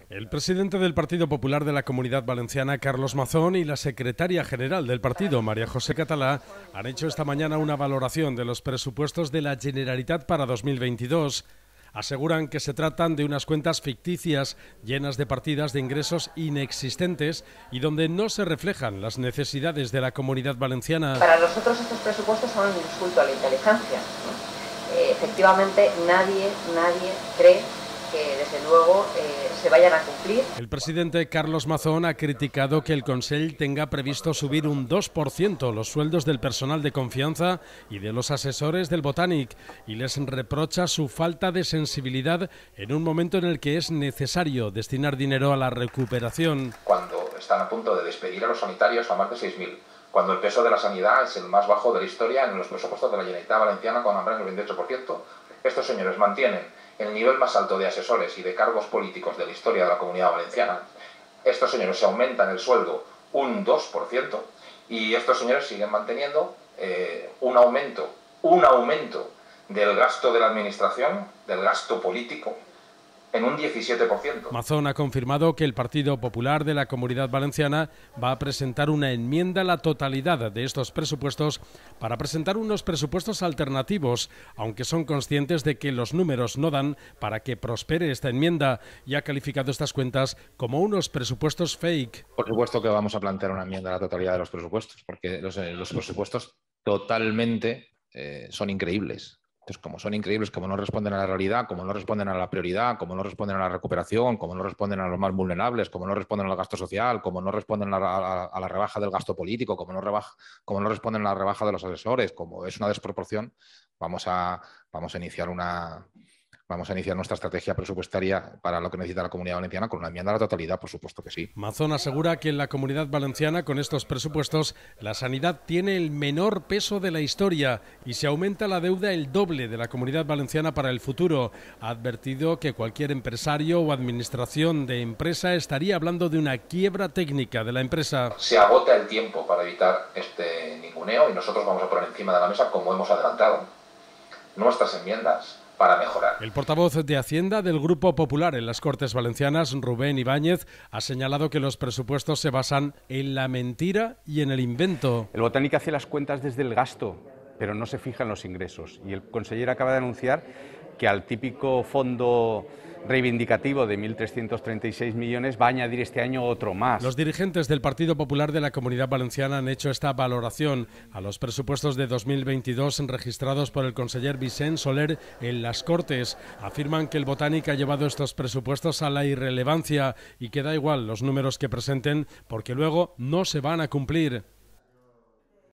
El presidente del Partido Popular de la Comunidad Valenciana, Carlos Mazón, y la secretaria general del partido, María José Català, han hecho esta mañana una valoración de los presupuestos de la Generalitat para 2022. Aseguran que se tratan de unas cuentas ficticias, llenas de partidas de ingresos inexistentes y donde no se reflejan las necesidades de la Comunidad Valenciana. Para nosotros estos presupuestos son un insulto a la inteligencia, ¿no? Efectivamente, nadie cree que desde luego se vayan a cumplir. El presidente Carlos Mazón ha criticado que el Consell tenga previsto subir un 2% los sueldos del personal de confianza y de los asesores del Botànic y les reprocha su falta de sensibilidad en un momento en el que es necesario destinar dinero a la recuperación. Cuando están a punto de despedir a los sanitarios a más de 6.000, cuando el peso de la sanidad es el más bajo de la historia en los presupuestos de la Generalitat Valenciana con apenas el 28%, estos señores mantienen el nivel más alto de asesores y de cargos políticos de la historia de la Comunidad Valenciana. Estos señores se aumentan el sueldo un 2% y estos señores siguen manteniendo un aumento del gasto de la administración, del gasto político, en un 17%. Mazón ha confirmado que el Partido Popular de la Comunidad Valenciana va a presentar una enmienda a la totalidad de estos presupuestos para presentar unos presupuestos alternativos, aunque son conscientes de que los números no dan para que prospere esta enmienda, y ha calificado estas cuentas como unos presupuestos fake. Por supuesto que vamos a plantear una enmienda a la totalidad de los presupuestos, porque los presupuestos totalmente son increíbles. Entonces, como son increíbles, como no responden a la realidad, como no responden a la prioridad, como no responden a la recuperación, como no responden a los más vulnerables, como no responden al gasto social, como no responden a la rebaja del gasto político, como no responden a la rebaja de los asesores, como es una desproporción, vamos a iniciar nuestra estrategia presupuestaria para lo que necesita la Comunidad Valenciana con una enmienda a la totalidad, por supuesto que sí. Mazón asegura que en la Comunidad Valenciana, con estos presupuestos, la sanidad tiene el menor peso de la historia y se aumenta la deuda el doble de la Comunidad Valenciana para el futuro. Ha advertido que cualquier empresario o administración de empresa estaría hablando de una quiebra técnica de la empresa. Se agota el tiempo para evitar este ninguneo y nosotros vamos a poner encima de la mesa, como hemos adelantado, nuestras enmiendas para mejorar. El portavoz de Hacienda del Grupo Popular en las Cortes Valencianas, Rubén Ibáñez, ha señalado que los presupuestos se basan en la mentira y en el invento. El Botànic hace las cuentas desde el gasto, pero no se fija en los ingresos. Y el conseller acaba de anunciar que al típico fondo reivindicativo de 1.336 millones va a añadir este año otro más. Los dirigentes del Partido Popular de la Comunidad Valenciana han hecho esta valoración a los presupuestos de 2022 registrados por el conseller Vicent Soler en las Cortes. Afirman que el Botànic ha llevado estos presupuestos a la irrelevancia y que da igual los números que presenten porque luego no se van a cumplir.